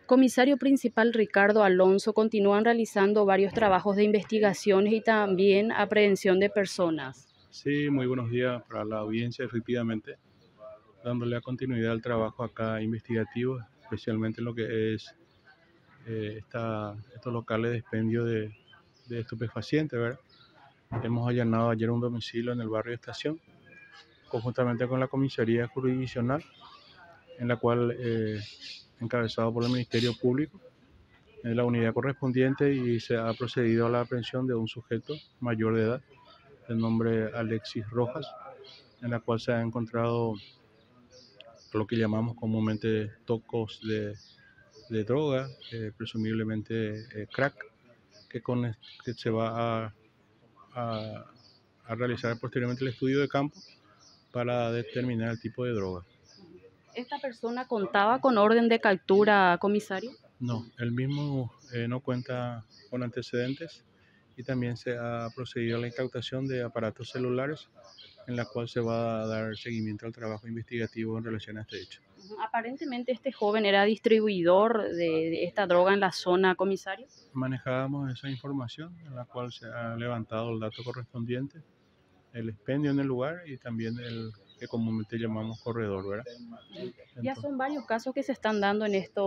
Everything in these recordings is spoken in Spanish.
Comisario principal Ricardo Alonso, continúan realizando varios trabajos de investigaciones y también aprehensión de personas. Sí, muy buenos días para la audiencia, efectivamente, dándole a continuidad al trabajo acá investigativo, especialmente en lo que es estos locales de expendio de estupefacientes, ¿verdad? Hemos allanado ayer un domicilio en el barrio Estación, conjuntamente con la comisaría jurisdiccional, en la cual, encabezado por el Ministerio Público, en la unidad correspondiente, y se ha procedido a la aprehensión de un sujeto mayor de edad, de nombre Alexis Rojas, en la cual se ha encontrado lo que llamamos comúnmente tocos de droga, presumiblemente crack, que se va a, a realizar posteriormente el estudio de campo para determinar el tipo de droga. ¿Esta persona contaba con orden de captura, comisario? No, el mismo no cuenta con antecedentes, y también se ha procedido a la incautación de aparatos celulares, en la cual se va a dar seguimiento al trabajo investigativo en relación a este hecho. Aparentemente este joven era distribuidor de esta droga en la zona, comisario. Manejábamos esa información, en la cual se ha levantado el dato correspondiente, el expendio en el lugar y también el que comúnmente llamamos corredor, ¿verdad? Ya Entonces, son varios casos que se están dando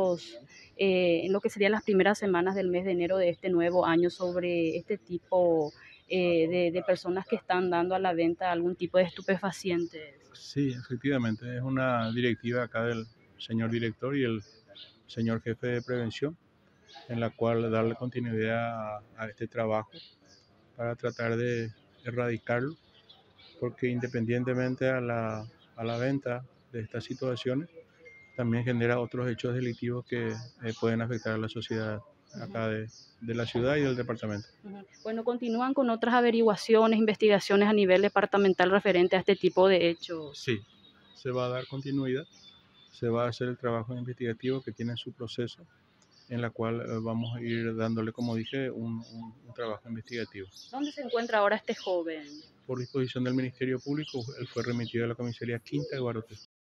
en lo que serían las primeras semanas del mes de enero de este nuevo año sobre este tipo de personas que están dando a la venta algún tipo de estupefacientes. sí, efectivamente, es una directiva acá del señor director y el señor jefe de prevención, en la cual darle continuidad a este trabajo para tratar de erradicarlo, porque independientemente a la venta de estas situaciones, también genera otros hechos delictivos que pueden afectar a la sociedad acá de la ciudad y del departamento. Bueno, continúan con otras averiguaciones, investigaciones a nivel departamental referente a este tipo de hechos. Sí, se va a dar continuidad, se va a hacer el trabajo investigativo que tiene su proceso, en la cual vamos a ir dándole, como dije, un trabajo investigativo. ¿Dónde se encuentra ahora este joven? Por disposición del Ministerio Público, él fue remitido a la comisaría Quinta de Guarote.